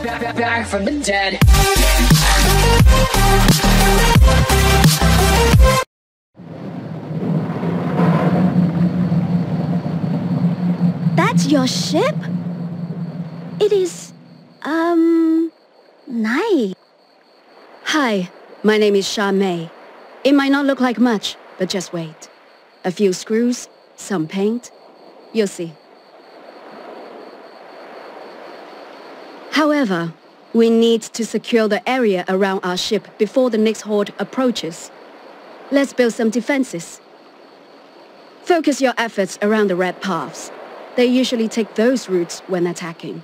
back from the dead. That's your ship? It is, nice. Hi, my name is Sha Mei. It might not look like much, but just wait. A few screws, some paint. You'll see. However, we need to secure the area around our ship before the next horde approaches. Let's build some defenses. Focus your efforts around the red paths. They usually take those routes when attacking.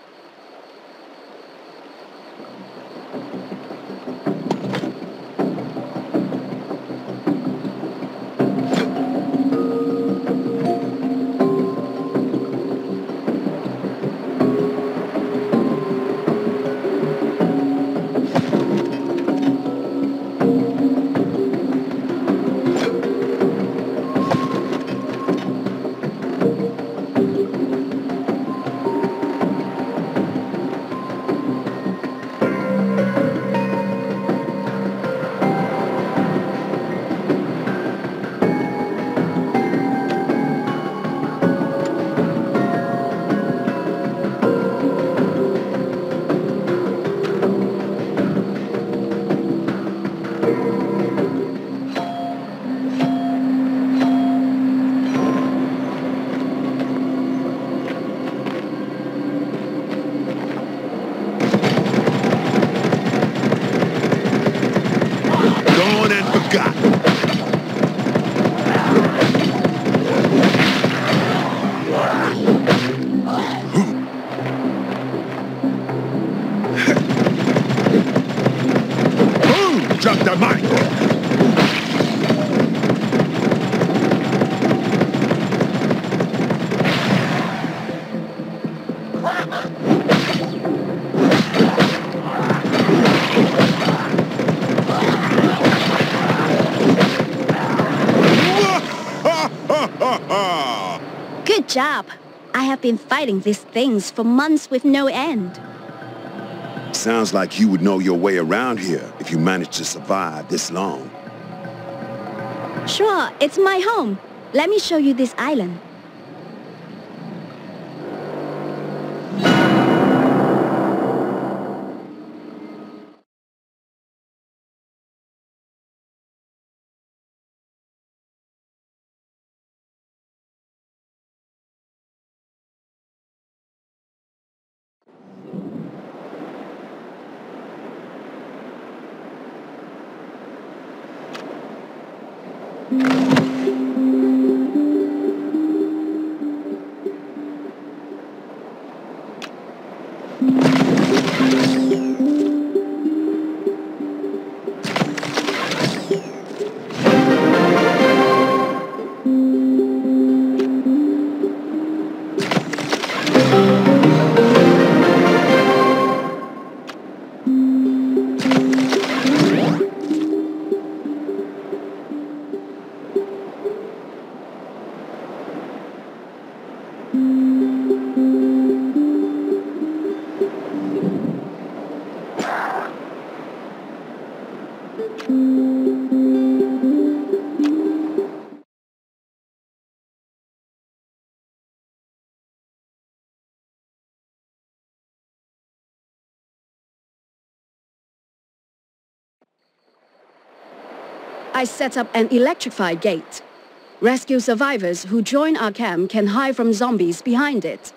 Drop the mic! Good job. I have been fighting these things for months with no end. Sounds like you would know your way around here if you managed to survive this long. Sure, it's my home. Let me show you this island. I set up an electrified gate. Rescue survivors who join our camp can hide from zombies behind it.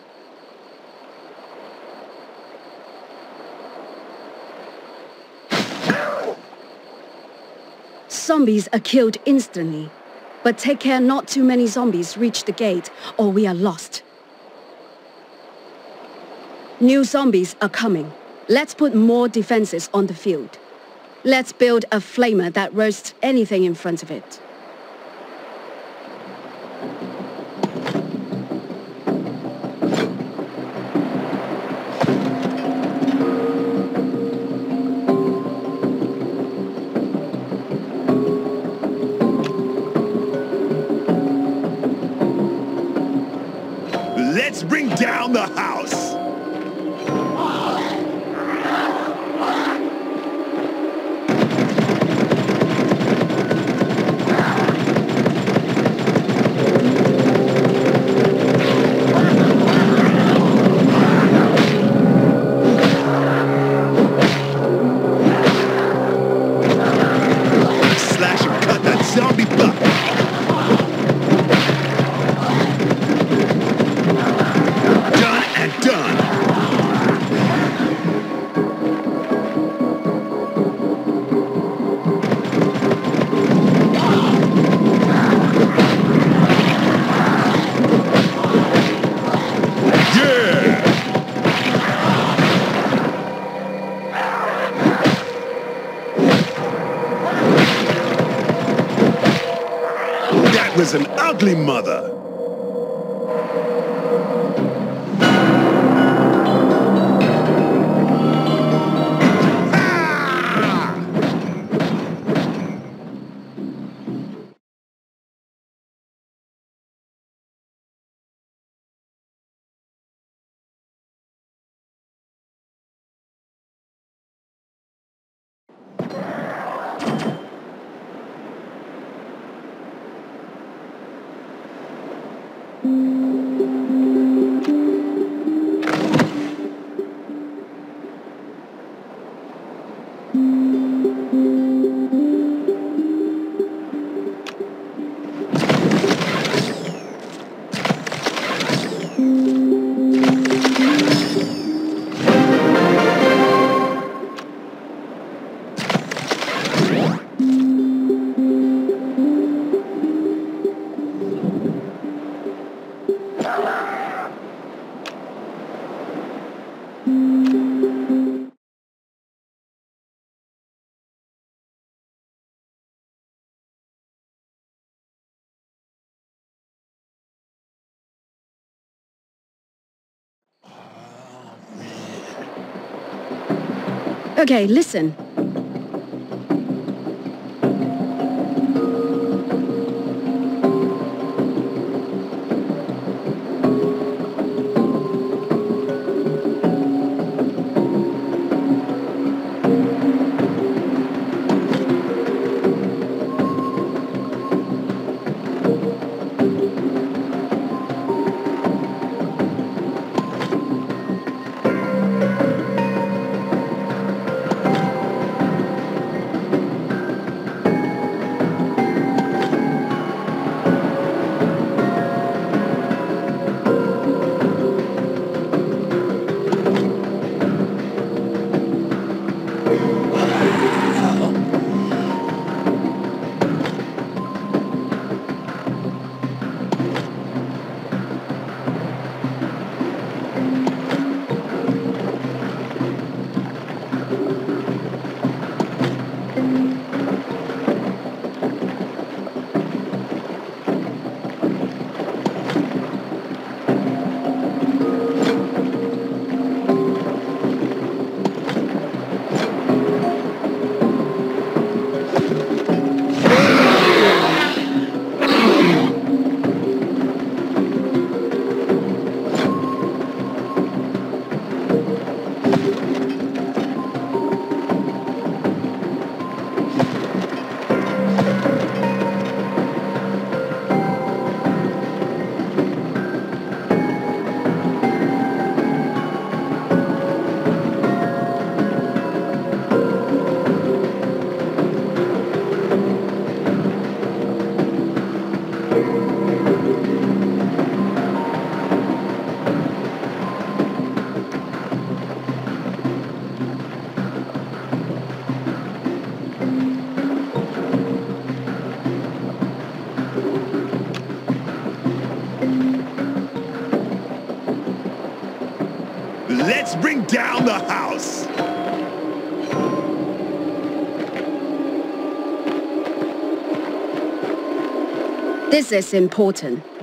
Zombies are killed instantly, but take care not too many zombies reach the gate or we are lost. New zombies are coming. Let's put more defenses on the field. Let's build a flamer that roasts anything in front of it. Let's bring down the house! was an ugly mother. Okay, listen. Let's bring down the house! This is important.